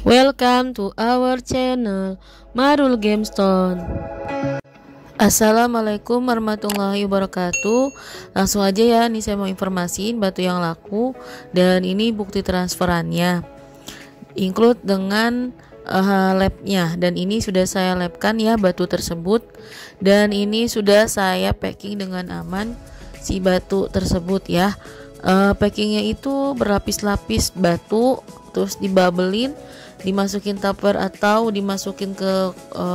Welcome to our channel Marul Gamestone. Assalamualaikum warahmatullahi wabarakatuh. Langsung aja ya, nih saya mau informasiin batu yang laku dan ini bukti transferannya, include dengan labnya, dan ini sudah saya labkan ya batu tersebut, dan ini sudah saya packing dengan aman si batu tersebut ya. Packingnya itu berlapis-lapis batu, terus dibabelin, dimasukin tupper atau dimasukin ke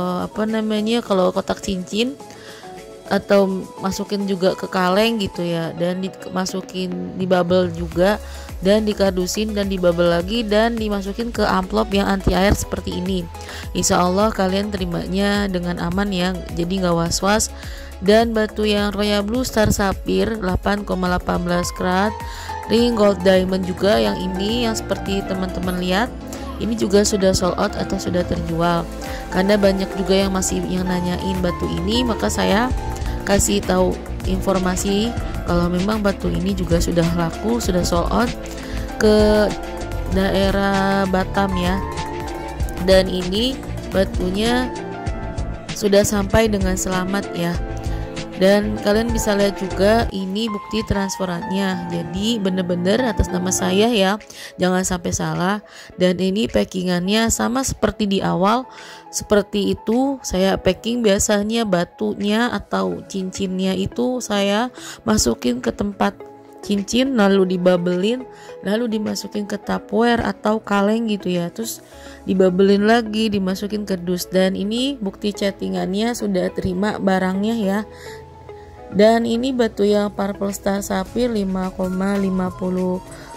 kalau kotak cincin, atau masukin juga ke kaleng gitu ya, dan dimasukin dibabel juga, dan dikardusin dan dibabel lagi, dan dimasukin ke amplop yang anti air seperti ini. Insya Allah kalian terimanya dengan aman ya, jadi nggak was-was. Dan batu yang Royal Blue Star Sapphire 8,18 karat ring gold diamond juga, yang ini yang seperti teman-teman lihat ini juga sudah sold out atau sudah terjual, karena banyak juga yang masih nanyain batu ini, maka saya kasih tahu informasi kalau memang batu ini juga sudah laku, sudah sold out ke daerah Batam ya. Dan ini batunya sudah sampai dengan selamat ya. Dan kalian bisa lihat juga ini bukti transferannya, jadi bener-bener atas nama saya ya, jangan sampai salah. Dan ini packingannya sama seperti di awal, seperti itu saya packing. Biasanya batunya atau cincinnya itu saya masukin ke tempat cincin, lalu dibabelin, lalu dimasukin ke tupperware atau kaleng gitu ya, terus dibabelin lagi, dimasukin ke dus. Dan ini bukti chattingannya sudah terima barangnya ya. Dan ini batu yang Purple Star Sapphire 5,59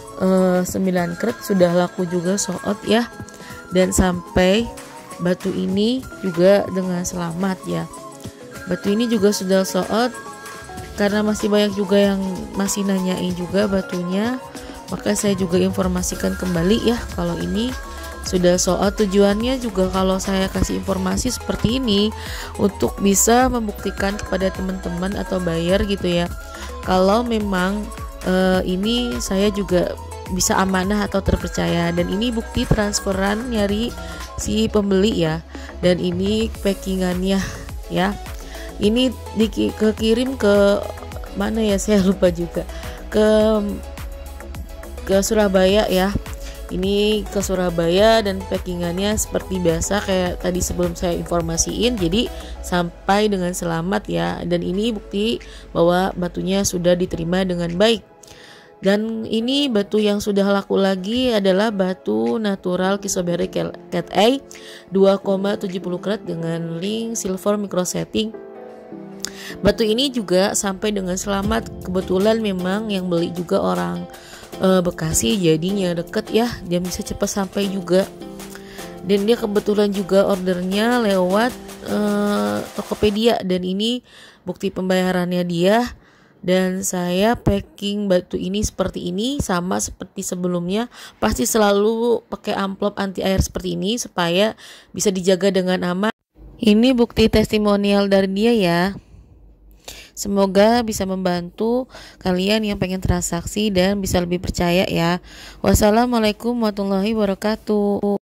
karat sudah laku juga, sold out ya, dan sampai batu ini juga dengan selamat ya. Batu ini juga sudah sold out, karena masih banyak juga yang masih nanyain juga batunya, maka saya juga informasikan kembali ya kalau ini sudah sold out. Tujuannya juga kalau saya kasih informasi seperti ini untuk bisa membuktikan kepada teman-teman atau buyer gitu ya, kalau memang ini saya juga bisa amanah atau terpercaya. Dan ini bukti transferan nyari si pembeli ya. Dan ini packingannya ya, ini kekirim ke mana ya, saya lupa juga, ke Surabaya ya. Ini ke Surabaya, dan packingannya seperti biasa kayak tadi sebelum saya informasiin, jadi sampai dengan selamat ya. Dan ini bukti bahwa batunya sudah diterima dengan baik. Dan ini batu yang sudah laku lagi adalah batu natural Kisoberi Cat A 2,70 karat dengan ring silver micro setting. Batu ini juga sampai dengan selamat. Kebetulan memang yang beli juga orang Bekasi, jadinya deket ya, dia bisa cepat sampai juga. Dan dia kebetulan juga ordernya lewat Tokopedia, dan ini bukti pembayarannya dia. Dan saya packing batu ini seperti ini, sama seperti sebelumnya, pasti selalu pakai amplop anti air seperti ini supaya bisa dijaga dengan aman. Ini bukti testimonial dari dia ya. Semoga bisa membantu kalian yang pengen transaksi dan bisa lebih percaya ya. Wassalamualaikum warahmatullahi wabarakatuh.